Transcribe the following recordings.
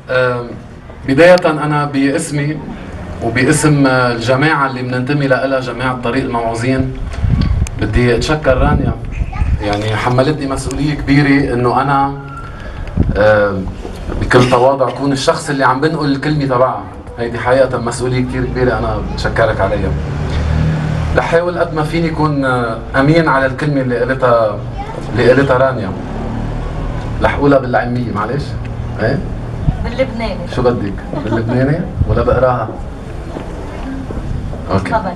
بداية أنا باسمي وباسم الجماعة اللي بننتمي لها، جماعة طريق الموعوظين، بدي أتشكر رانيا. يعني حملتني مسؤولية كبيرة إنه أنا بكل تواضع أكون الشخص اللي عم بنقل الكلمة تبعها. هيدي حقيقة مسؤولية كتير كبيرة، أنا بتشكرك عليها. رح حاول قد ما فيني أكون أمين على الكلمة اللي قالتها رانيا. رح أقولها بالعامية، معلش؟ إيه؟ باللبناني. شو بدك؟ باللبناني ولا بقراها؟ اوكي. طبعا.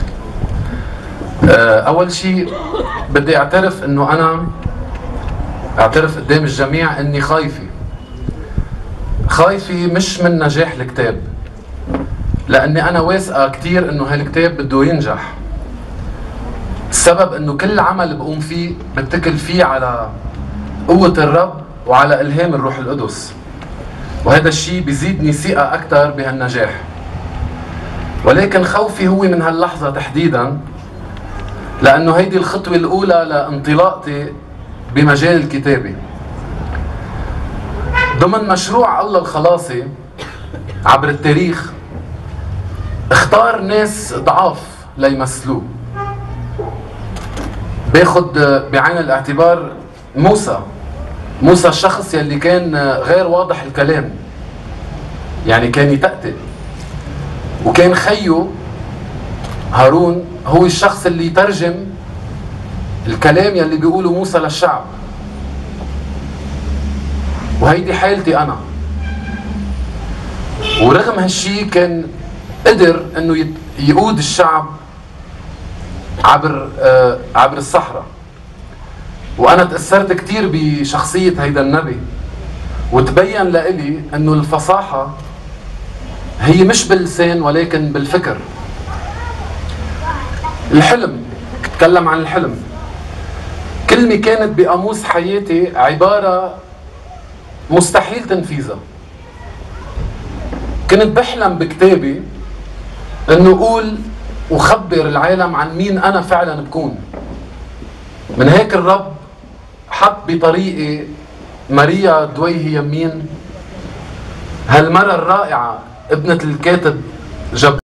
اول شيء بدي اعترف انه انا اعترف قدام الجميع اني خايفة مش من نجاح الكتاب، لاني انا واثقة كثير انه هالكتاب بده ينجح. السبب انه كل عمل بقوم فيه بتكل فيه على قوة الرب وعلى الهام الروح القدس، وهذا الشيء بيزيدني ثقة أكثر بهالنجاح. ولكن خوفي هو من هاللحظة تحديدا، لأنه هيدي الخطوة الأولى لانطلاقتي بمجال الكتابة ضمن مشروع الله الخلاصي. عبر التاريخ اختار ناس ضعاف ليمثلوه. باخد بعين الاعتبار موسى الشخص يلي كان غير واضح الكلام، يعني كان يتأتئ، وكان خيه هارون هو الشخص اللي يترجم الكلام يلي بيقوله موسى للشعب. وهيدي حالتي أنا. ورغم هالشي كان قدر انه يقود الشعب عبر الصحراء. وانا تأثرت كتير بشخصية هيدا النبي، وتبين لإلي انه الفصاحة هي مش باللسان ولكن بالفكر. الحلم، تكلم عن الحلم. كلمة كانت بقاموس حياتي عبارة مستحيل تنفيذها. كنت بحلم بكتابي انه اقول وخبر العالم عن مين انا فعلا بكون. من هيك الرب حط بطريقي ماريا دويهي يمين، هالمرة الرائعة ابنة الكاتب